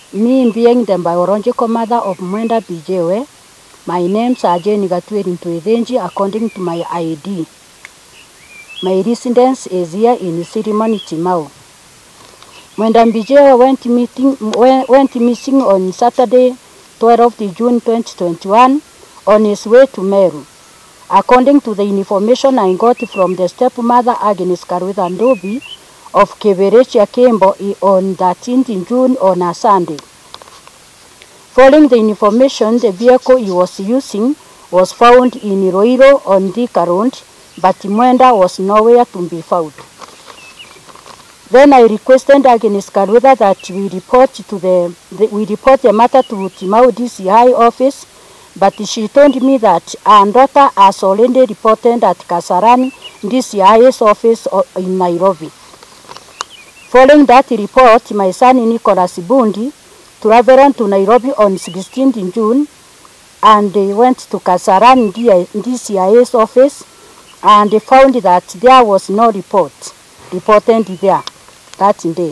Me being the biological mother of Mwenda Bijewe, my names are Jane Gatweri Ntwethenji according to my ID. My residence is here in Sirimani, Timau. Mwenda Bijewe went missing on Saturday, 12th June 2021, on his way to Meru. According to the information I got from the stepmother Agnes Karwitha Ndobi of Keberechia Kembo on 13th June on a Sunday. Following the information, the vehicle he was using was found in Iroiro on Thika Road, but Mwenda was nowhere to be found. Then I requested Agnes Karwitha that we report the matter to Timau DCI office, but she told me that our daughter has already reported at Kasarani DCI's office in Nairobi. Following that report, my son Nicholas Bundi traveled to Nairobi on 16th June, and they went to Kasarani DCI's office, and they found that there was no report reported there that day.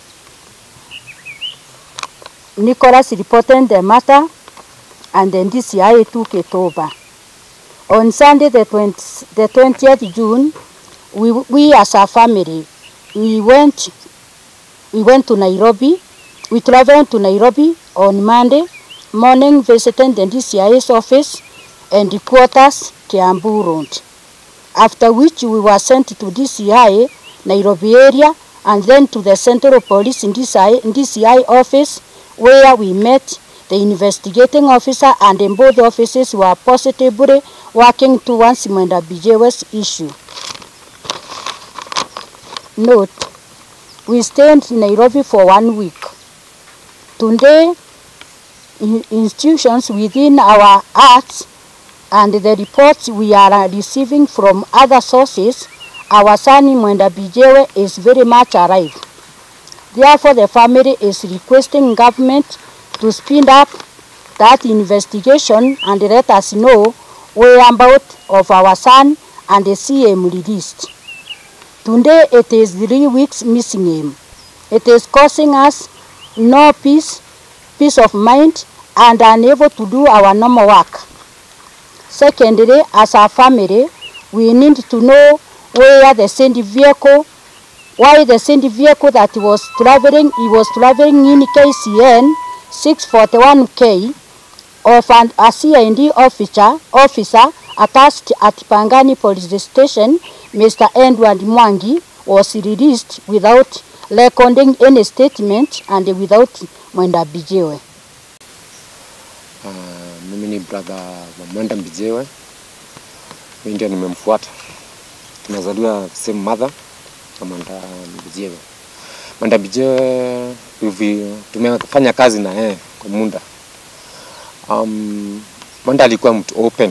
Nicholas reported the matter, and then DCI took it over. On Sunday, the 20th June, we as a family, we went to Nairobi. We traveled to Nairobi on Monday morning, visiting the DCI's office and the quarters, Kiambu Road. After which we were sent to DCI, Nairobi area, and then to the Central Police in DCI office, where we met the investigating officer, and in both offices were positively working towards Mwenda Bijewe's issue. Note, we stayed in Nairobi for 1 week. Today, institutions within our arts and the reports we are receiving from other sources, our son Mwenda Bijewe is very much alive. Therefore, the family is requesting government to speed up that investigation and let us know whereabouts of our son and see him released. Today, it is 3 weeks missing him. It is causing us no peace of mind, and unable to do our normal work. Secondly, as a family, we need to know where the sent vehicle, why the sent vehicle that he was traveling in KCN 641K of a CID officer attached at Pangani Police Station, Mr. Edward Mwangi, was released without recording any statement and without Mwenda Bijewe. Mimi ni brother wa Mwenda Bijewe. Mimi ndio nimemfuata. Tumezaliwa same mother na Mwenda Bijewe. Mwenda Bijewe tumefanya kazi na yeye kwa muda. Mwenda alikuwa mtu open.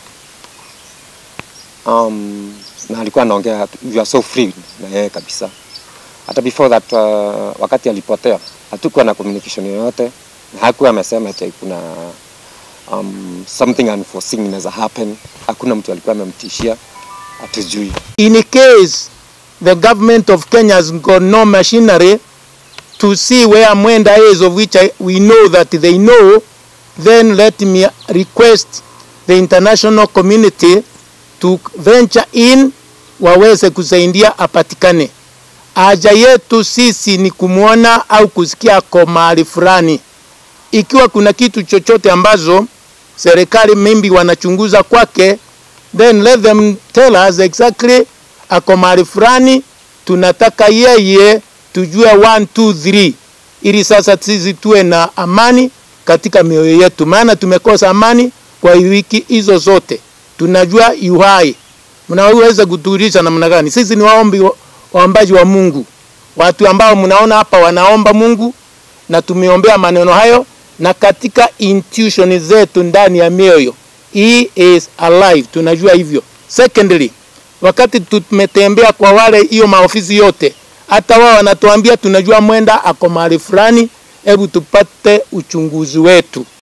Na alikuwa anaongea, you are so free na yeye kabisa. Hata before that, wakati alipotea, hatukuwa na communication yoyote, na hakuwa amesema ati kuna something unforeseen inaweza happen. Hakuna mtu alikuwa amemtishia, hatujui. In case the government of Kenya has got no machinery to see where Mwenda is, of which we know that they know, then let me request the international community to venture in, waweze kusaidia apatikane. Haja yetu sisi ni kumuona au kusikia kwa mahali fulani. Ikiwa kuna kitu chochote ambazo serikali maybe wanachunguza kwake, then let them tell us exactly ako mahali fulani, tunataka yeye tujue 1, 2, 3. Ili sasa sisi tuwe na amani katika mioyo yetu. Maana tumekosa amani kwa wiki hizo zote. Tunajua yuhai. Mnaweza kutuuliza namna gani? Sisi ni waombaji wa Mungu. Watu ambao mnaona hapa wanaomba Mungu, na tumeombea maneno hayo, na katika intuition zetu ndani ya mioyo, he is alive, tunajua hivyo. Secondly, wakati tumetembea kwa wale hiyo maofisi yote, hata wao wanatuambia tunajua Mwenda ako mahali fulani, hebu tupate uchunguzi wetu.